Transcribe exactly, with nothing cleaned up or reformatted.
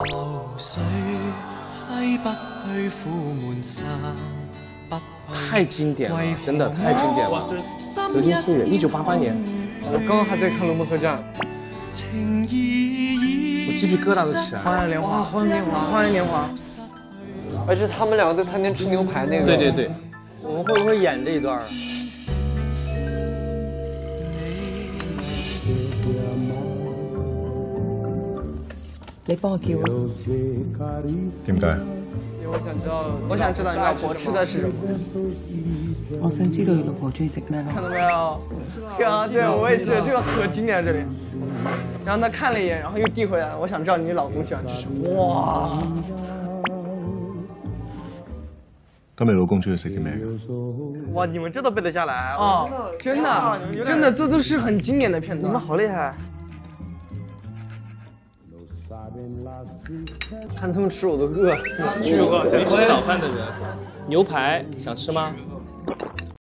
太经典了，真的太经典了。紫金岁月，一九八八年， 我刚刚还在看《龙门客栈》， 我鸡皮疙瘩都起来了。 花样年华，花样年华，花样年华。而且他们两个在餐厅吃牛排那个。 对对对。 我们会不会演这一段？ 你幫我叫啊！ 點解？ 因為我想知道， 我想知道你老婆吃的是什麼。 我想知道你老婆中意食咩咯？ 看到沒有？對啊，對，我也覺得這個可經典了，這裡。然後他看了一眼，然後又遞回來，我想知道你老公喜歡吃什麼。哇！ 咁你老公中意食啲咩嘅？ 哇，你們這都背得下來哦！真的，真的，這都是很經典的片段。你們好厲害！看他們吃我都餓， 巨餓，想吃早飯的人，牛排想吃嗎？